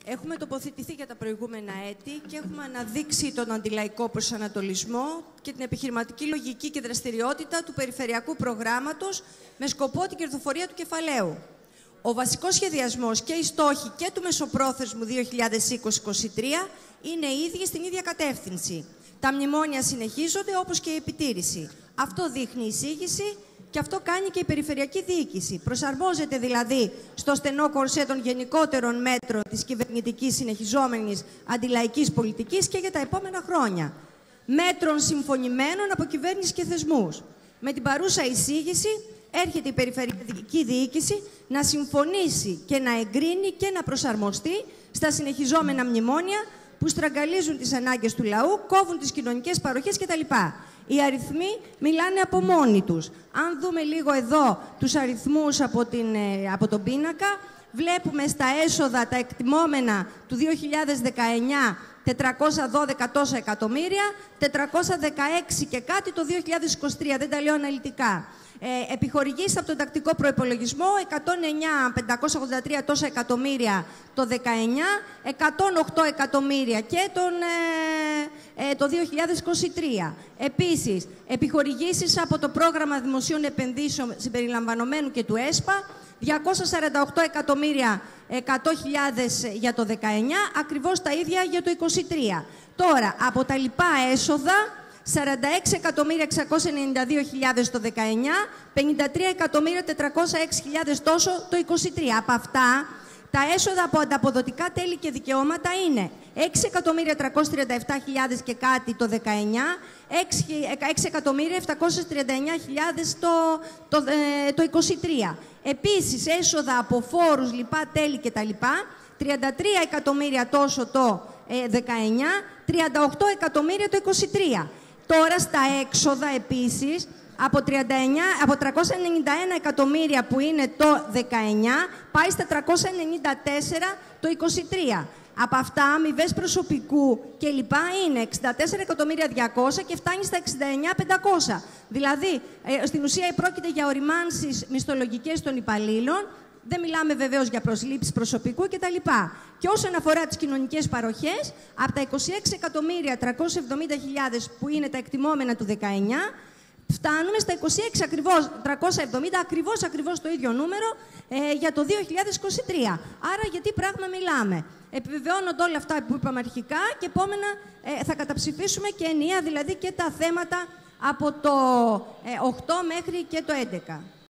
Έχουμε τοποθετηθεί για τα προηγούμενα έτη και έχουμε αναδείξει τον αντιλαϊκό προσανατολισμό και την επιχειρηματική λογική και δραστηριότητα του περιφερειακού προγράμματος με σκοπό την κερδοφορία του κεφαλαίου. Ο βασικός σχεδιασμός και οι στόχοι και του μεσοπρόθεσμου 2020-2023 είναι οι ίδιοι στην ίδια κατεύθυνση. Τα μνημόνια συνεχίζονται όπως και η επιτήρηση. Αυτό δείχνει η εισήγηση και αυτό κάνει και η περιφερειακή διοίκηση. Προσαρμόζεται δηλαδή στο στενό κορσέ των γενικότερων μέτρων της κυβερνητικής συνεχιζόμενης αντιλαϊκής πολιτικής και για τα επόμενα χρόνια. Μέτρων συμφωνημένων από κυβέρνηση και θεσμούς. Με την παρούσα εισήγηση έρχεται η περιφερειακή διοίκηση να συμφωνήσει και να εγκρίνει και να προσαρμοστεί στα συνεχιζόμενα μνημόνια που στραγγαλίζουν τις ανάγκες του λαού, κόβουν τις κοινωνικές παροχές κτλ. Οι αριθμοί μιλάνε από μόνοι τους. Αν δούμε λίγο εδώ τους αριθμούς από τον πίνακα, βλέπουμε στα έσοδα τα εκτιμόμενα του 2019 412 τόσα εκατομμύρια, 416 και κάτι το 2023, δεν τα λέω αναλυτικά. Επιχορηγήσεις από τον τακτικό προϋπολογισμό, 109.583 τόσα εκατομμύρια το 19, 108 εκατομμύρια και το 2023. Επίσης, επιχορηγήσεις από το πρόγραμμα δημοσίων επενδύσεων συμπεριλαμβανομένου και του ΕΣΠΑ, 248 εκατομμύρια 100.000 για το 19, ακριβώς τα ίδια για το 23. Τώρα, από τα λοιπά έσοδα, 46.692.000 το 19, 53.406.000 τόσο το 23. Από αυτά, τα έσοδα από ανταποδοτικά τέλη και δικαιώματα είναι 6.337.000 και κάτι το 19, 6.739.000 το 23. Επίσης, έσοδα από φόρους, λοιπά, τέλη κτλ. 33 εκατομμύρια τόσο το 19, 38 εκατομμύρια το 23. Τώρα στα έξοδα επίσης, από 391 εκατομμύρια που είναι το 19, πάει στα 394 το 23. Από αυτά, αμοιβές προσωπικού και λοιπά είναι 64.200.000 και φτάνει στα 69.500. Δηλαδή, στην ουσία πρόκειται για οριμάνσεις μισθολογικές των υπαλλήλων. Δεν μιλάμε βεβαίως για προσλήψεις προσωπικού κτλ. Και όσον αφορά τις κοινωνικές παροχές, από τα 26.370.000 που είναι τα εκτιμόμενα του 19, φτάνουμε στα 26.370, ακριβώς το ίδιο νούμερο για το 2023. Άρα, γιατί πράγμα μιλάμε. Επιβεβαιώνονται όλα αυτά που είπαμε αρχικά και επόμενα θα καταψηφίσουμε και ενιαία, δηλαδή και τα θέματα από το 8 μέχρι και το 11.